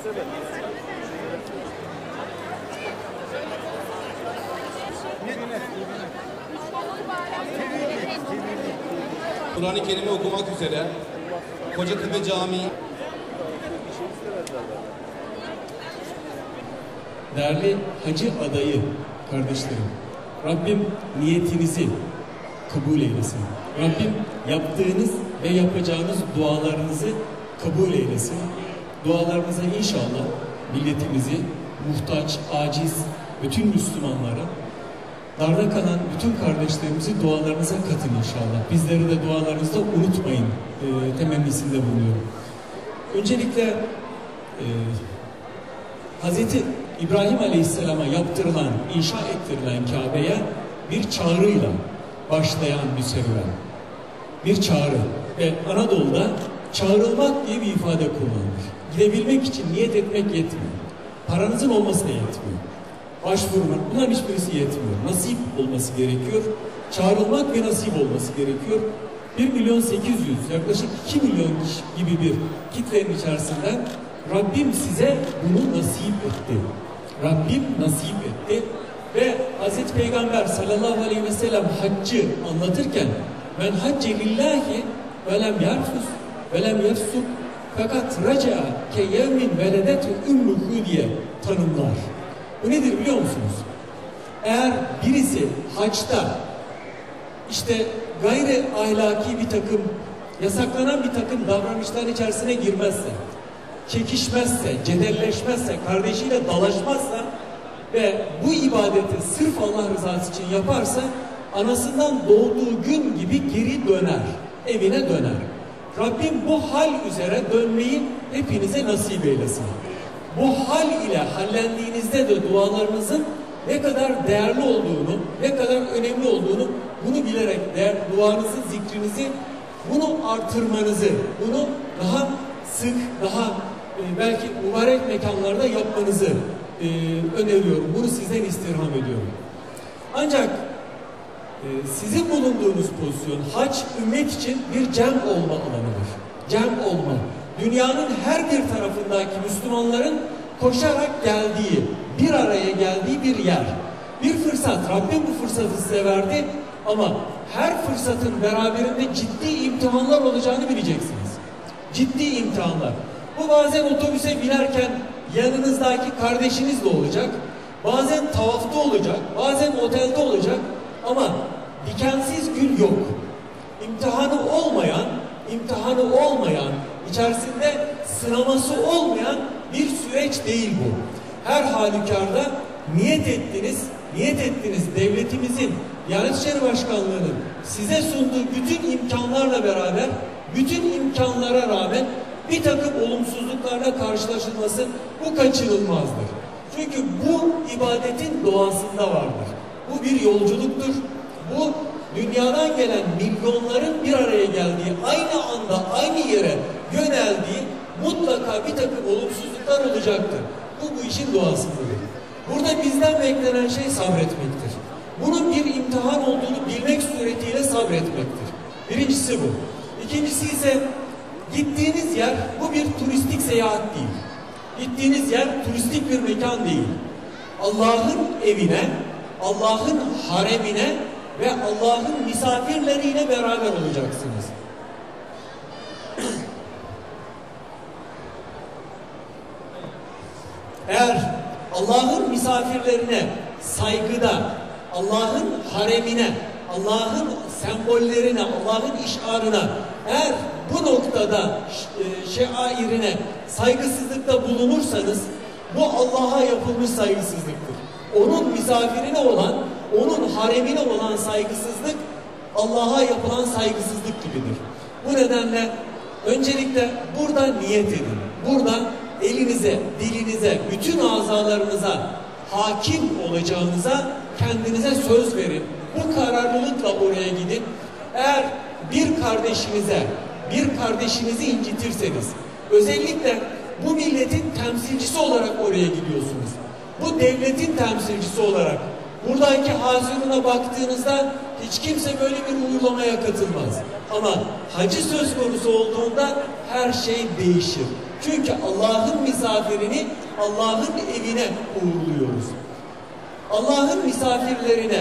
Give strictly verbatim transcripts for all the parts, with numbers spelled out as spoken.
Kur'an-ı Kerim'i okumak üzere Kocatepe Camii. Değerli hacı adayı kardeşlerim, Rabbim niyetinizi kabul eylesin. Rabbim yaptığınız ve yapacağınız dualarınızı kabul eylesin. Dualarınıza inşallah milletimizi, muhtaç, aciz, bütün Müslümanları, darda kalan bütün kardeşlerimizi dualarınıza katın inşallah. Bizleri de dualarınızda unutmayın e, temennisinde bulunuyorum. Öncelikle e, Hazreti İbrahim Aleyhisselam'a yaptırılan, inşa ettirilen Kabe'ye bir çağrıyla başlayan bir serüven. Bir çağrı. Ve Anadolu'da çağrılmak diye bir ifade kullanılır. Gidebilmek için niyet etmek yetmiyor. Paranızın olması da yetmiyor. Başvurmak, bunların hiçbirisi yetmiyor. Nasip olması gerekiyor. Çağrılmak ve nasip olması gerekiyor. bir milyon sekiz yüz, yaklaşık iki milyon gibi bir kitlenin içerisinden Rabbim size bunu nasip etti. Rabbim nasip etti. Ve Hazreti Peygamber sallallahu aleyhi ve sellem haccı anlatırken men hacce lillahi ve lem yarfus ve lem yefsuk fakat raca ke yevmin veledet ümmühü diye tanımlar. Bu nedir biliyor musunuz? Eğer birisi haçta işte gayri ahlaki bir takım, yasaklanan bir takım davranışlar içerisine girmezse, çekişmezse, cedelleşmezse, kardeşiyle dalaşmazsa ve bu ibadeti sırf Allah rızası için yaparsa anasından doğduğu gün gibi geri döner, evine döner. Rabbim bu hal üzere dönmeyi hepinize nasip eylesin. Bu hal ile hallendiğinizde de dualarınızın ne kadar değerli olduğunu, ne kadar önemli olduğunu bunu bilerek değer, duanızı, zikrinizi, bunu artırmanızı, bunu daha sık, daha e, belki mübarek mekanlarda yapmanızı e, öneriyorum. Bunu sizden istirham ediyorum. Ancak e, sizin bulunduğunuz pozisyon hac ümmet için bir cem olma alanıdır. Cem olma. Dünyanın her bir tarafındaki Müslümanların koşarak geldiği, bir araya geldiği bir yer. Bir fırsat. Rabbim bu fırsatı size verdi ama her fırsatın beraberinde ciddi imtihanlar olacağını bileceksiniz. Ciddi imtihanlar. Bu bazen otobüse binerken yanınızdaki kardeşiniz de olacak. Bazen tavafta olacak. Bazen otelde olacak. Ama dikensiz gül yok. İmtihanı olmayan, imtihanı olmayan, içerisinde sınaması olmayan bir süreç değil bu. Her halükarda niyet ettiniz, niyet ettiniz devletimizin, Diyanet İşleri Başkanlığı'nın size sunduğu bütün imkanlarla beraber, bütün imkanlara rağmen bir takım olumsuzluklarla karşılaşılması bu kaçınılmazdır. Çünkü bu ibadetin doğasında vardır. Bu bir yolculuktur. Bu dünyadan gelen milyonların bir araya geldiği, aynı anda aynı yere yöneldiği mutlaka bir takım olumsuzluklar olacaktır. Bu bu işin doğasındadır. Burada bizden beklenen şey sabretmektir. Bunun bir imtihan olduğunu bilmek suretiyle sabretmektir. Birincisi bu. İkincisi ise gittiğiniz yer bu bir turistik seyahat değil. Gittiğiniz yer turistik bir mekan değil. Allah'ın evine, Allah'ın haremine ve Allah'ın misafirleriyle beraber olacaksınız. Eğer Allah'ın misafirlerine saygıda, Allah'ın haremine, Allah'ın sembollerine, Allah'ın işarına, eğer bu noktada şairine saygısızlıkta bulunursanız bu Allah'a yapılmış saygısızlıktır. Onun misafirine olan, onun haremine olan saygısızlık Allah'a yapılan saygısızlık gibidir. Bu nedenle öncelikle burada niyet edin. Burada elinize, dilinize, bütün azalarınıza hakim olacağınıza kendinize söz verin. Bu kararlılıkla oraya gidin. Eğer bir kardeşinize, bir kardeşinizi incitirseniz, özellikle bu milletin temsilcisi olarak oraya gidiyorsunuz. Bu devletin temsilcisi olarak buradaki hazırına baktığınızda Hiç kimse böyle bir uygulamaya katılmaz. Ama hacı söz konusu olduğunda her şey değişir. Çünkü Allah'ın misafirini Allah'ın evine uğurluyoruz. Allah'ın misafirlerine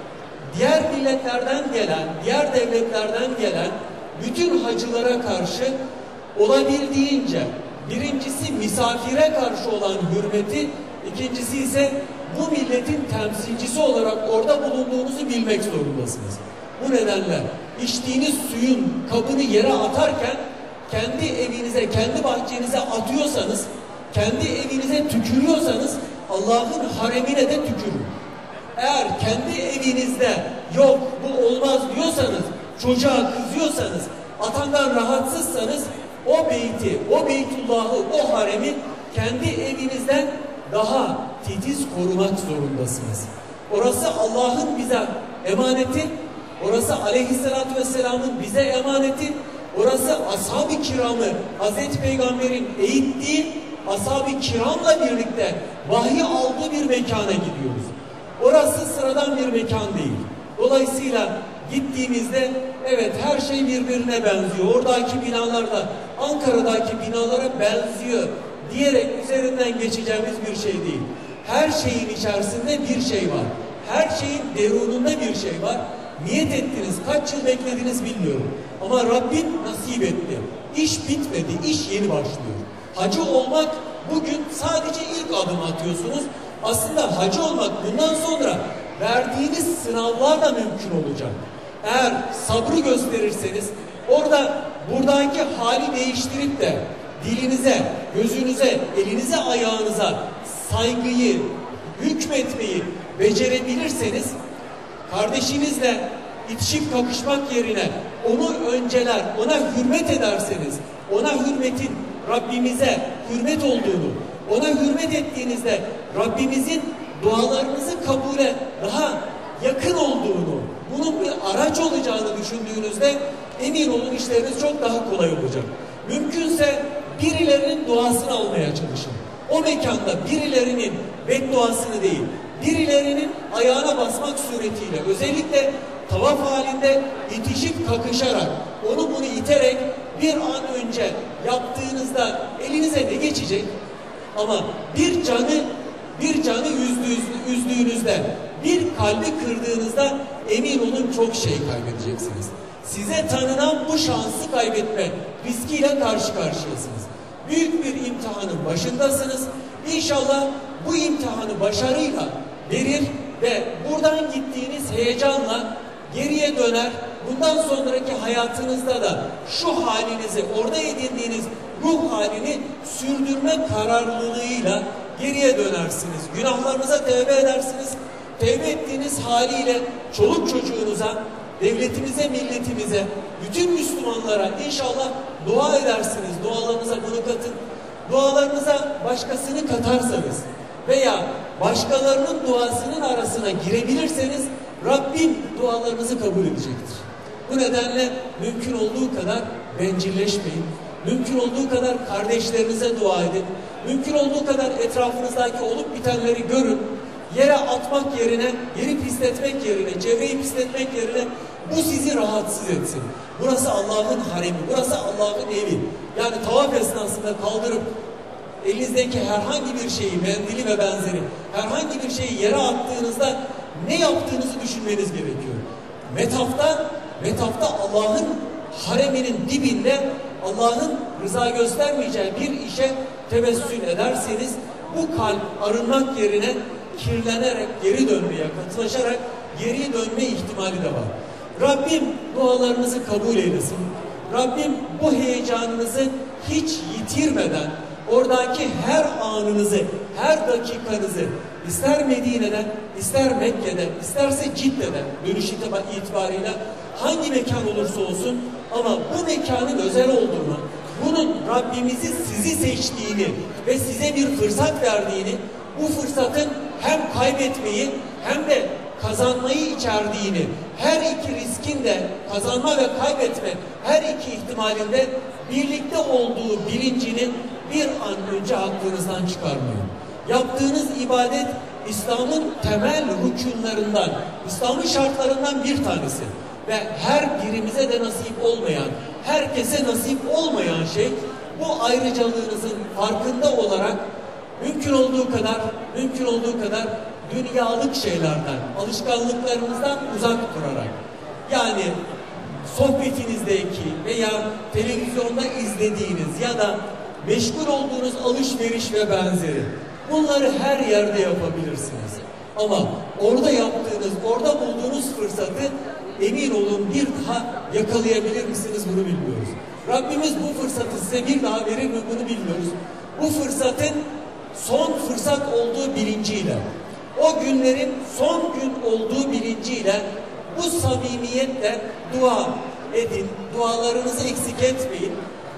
diğer milletlerden gelen, diğer devletlerden gelen bütün hacılara karşı olabildiğince birincisi misafire karşı olan hürmeti, ikincisi ise bu milletin temsilcisi olarak orada bulunduğunuzu bilmek zorundasınız. Bu nedenle içtiğiniz suyun kabını yere atarken kendi evinize, kendi bahçenize atıyorsanız, kendi evinize tükürüyorsanız Allah'ın haremine de tükürün. Eğer kendi evinizde yok bu olmaz diyorsanız, çocuğa kızıyorsanız, atandan rahatsızsanız o beyti, o beytullahı, o haremi kendi evinizden daha titiz korumak zorundasınız. Orası Allah'ın bize emaneti, orası Aleyhisselatü Vesselam'ın bize emaneti, orası ashab-ı kiramı, Hazreti Peygamber'in eğittiği ashab-ı kiramla birlikte vahiy aldığı bir mekana gidiyoruz. Orası sıradan bir mekan değil. Dolayısıyla gittiğimizde evet her şey birbirine benziyor. Oradaki binalar da Ankara'daki binalara benziyor diyerek üzerinden geçeceğimiz bir şey değil. Her şeyin içerisinde bir şey var. Her şeyin derununda bir şey var. Niyet ettiniz, kaç yıl beklediniz bilmiyorum. Ama Rabbim nasip etti. İş bitmedi, iş yeni başlıyor. Hacı olmak bugün sadece ilk adım atıyorsunuz. Aslında hacı olmak bundan sonra verdiğiniz sınavlarla mümkün olacak. Eğer sabrı gösterirseniz orada buradaki hali değiştirip de dilinize, gözünüze, elinize, ayağınıza saygıyı, hükmetmeyi becerebilirseniz kardeşinizle itişip kakışmak yerine onu önceler, ona hürmet ederseniz, ona hürmetin Rabbimize hürmet olduğunu, ona hürmet ettiğinizde Rabbimizin dualarınızı kabule daha yakın olduğunu, bunun bir araç olacağını düşündüğünüzde emin olun işleriniz çok daha kolay olacak. Mümkünse birilerinin duasını almaya çalışın. O mekanda birilerinin bedduasını değil, birilerinin ayağına basmak suretiyle, özellikle tavaf halinde itişip kakışarak, onu bunu iterek bir an önce yaptığınızda elinize ne geçecek? Ama bir canı bir canı üzdüğünüzde, bir kalbi kırdığınızda emin olun çok şey kaybedeceksiniz. Size tanınan bu şansı kaybetme riskiyle karşı karşıyasınız. Büyük bir imtihanın başındasınız. İnşallah bu imtihanı başarıyla verir ve buradan gittiğiniz heyecanla geriye döner. Bundan sonraki hayatınızda da şu halinizi, orada edindiğiniz ruh halini sürdürme kararlılığıyla geriye dönersiniz. Günahlarınıza tevbe edersiniz. Tevbe ettiğiniz haliyle çoluk çocuğunuza, devletimize, milletimize, bütün Müslümanlara inşallah dua edersiniz. Dualarınıza bunu katın. Dualarınıza başkasını katarsanız veya başkalarının duasının arasına girebilirseniz Rabbim dualarınızı kabul edecektir. Bu nedenle mümkün olduğu kadar bencilleşmeyin. Mümkün olduğu kadar kardeşlerinize dua edin. Mümkün olduğu kadar etrafınızdaki olup bitenleri görün. Yere atmak yerine, yeri pisletmek yerine, çevreyi pisletmek yerine bu sizi rahatsız etsin. Burası Allah'ın haremi, burası Allah'ın evi. Yani tavaf esnasında kaldırıp elinizdeki herhangi bir şeyi, mendili ve benzeri, herhangi bir şeyi yere attığınızda ne yaptığınızı düşünmeniz gerekiyor. Metafta, metafta Allah'ın hareminin dibinde Allah'ın rıza göstermeyeceği bir işe tevessül ederseniz bu kalp arınmak yerine kirlenerek geri dönmeye, katılaşarak geri dönme ihtimali de var. Rabbim dualarınızı kabul eylesin. Rabbim bu heyecanınızı hiç yitirmeden oradaki her anınızı, her dakikanızı ister Medine'den, ister Mekke'den, isterse Cidde'den dönüş itibariyle hangi mekan olursa olsun ama bu mekanın özel olduğunu, bunun Rabbimizi sizi seçtiğini ve size bir fırsat verdiğini, bu fırsatın hem kaybetmeyi hem de kazanmayı içerdiğini, her iki riskin de kazanma ve kaybetme her iki ihtimalinde birlikte olduğu bilincini bir an önce aklınızdan çıkarmayın. Yaptığınız ibadet İslam'ın temel rükûnlarından, İslam'ın şartlarından bir tanesi. Ve her birimize de nasip olmayan, herkese nasip olmayan şey, bu ayrıcalığınızın farkında olarak mümkün olduğu kadar, mümkün olduğu kadar dünyalık şeylerden, alışkanlıklarınızdan uzak durarak, yani sohbetinizdeki veya televizyonda izlediğiniz ya da meşgul olduğunuz alışveriş ve benzeri, bunları her yerde yapabilirsiniz. Ama orada yaptığınız, orada bulduğunuz fırsatı emin olun bir daha yakalayabilir misiniz bunu bilmiyoruz. Rabbimiz bu fırsatı size bir daha verir mi bunu bilmiyoruz. Bu fırsatın son fırsat olduğu bilinciyle, o günlerin son gün olduğu bilinciyle, bu samimiyetle dua edin, dualarınızı eksik etmeyin.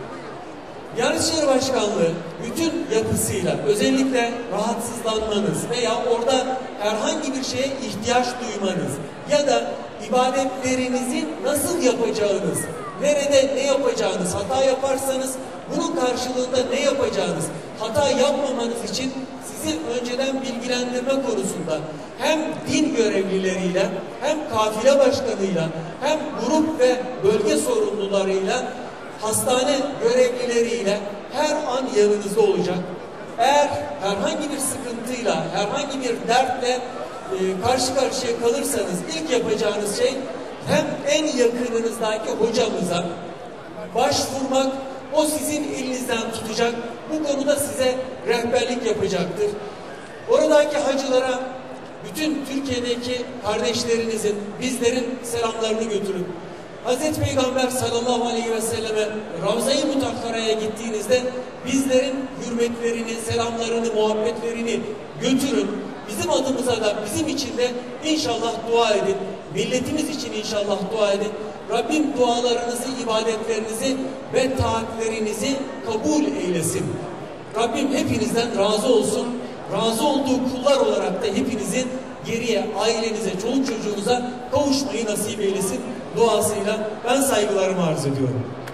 Diyanet İşleri Başkanlığı bütün yapısıyla özellikle rahatsızlanmanız veya orada herhangi bir şeye ihtiyaç duymanız ya da ibadetlerinizi nasıl yapacağınız, nerede ne yapacağınız, hata yaparsanız bunun karşılığında ne yapacağınız, hata yapmamanız için sizi önceden bilgilendirme konusunda hem din görevlileriyle, hem kafile başkanıyla, hem grup ve bölge sorumlularıyla, hastane görevlileriyle her an yanınızda olacak. Eğer herhangi bir sıkıntıyla, herhangi bir dertle e, karşı karşıya kalırsanız ilk yapacağınız şey hem en yakınınızdaki hocamıza başvurmak, o sizin elinizden tutacak, bu konuda size rehberlik yapacaktır. Oradaki hacılara, bütün Türkiye'deki kardeşlerinizin, bizlerin selamlarını götürün. Hazreti Peygamber sallallahu aleyhi ve selleme Ravza-i Mutakhara'ya gittiğinizde bizlerin hürmetlerini, selamlarını, muhabbetlerini götürün. Bizim adımıza da, bizim için de inşallah dua edin. Milletimiz için inşallah dua edin. Rabbim dualarınızı, ibadetlerinizi ve taatlerinizi kabul eylesin. Rabbim hepinizden razı olsun. Razı olduğu kullar olarak da hepinizin geriye, ailenize, çoluk çocuğunuza kavuşmayı nasip eylesin duasıyla ben saygılarımı arz ediyorum.